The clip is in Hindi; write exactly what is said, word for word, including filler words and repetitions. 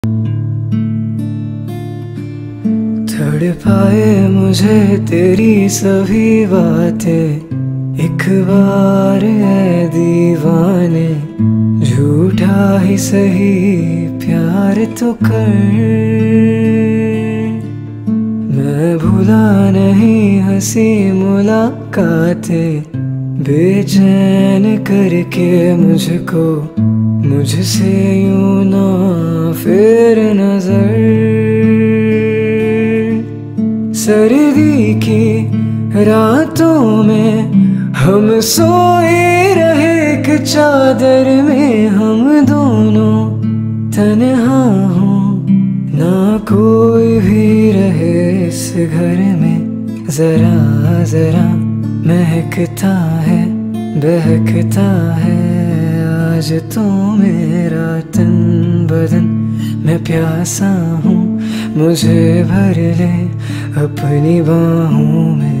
तड़पाए मुझे तेरी सभी बातें, एक बार है दीवाने, झूठा ही सही प्यार तो कर। मैं भूला नहीं हंसी मुलाकातें, बेचैन करके मुझको मुझसे यूं ना फेर नजर। सर्दी की रातों में हम सोए रहे एक चादर में, हम दोनों तन्हा हों ना कोई भी रहे इस घर में। जरा जरा महकता है बहकता है आज तो मेरा तन बदन। मैं प्यासा हूँ मुझे भर ले अपनी बाहों में।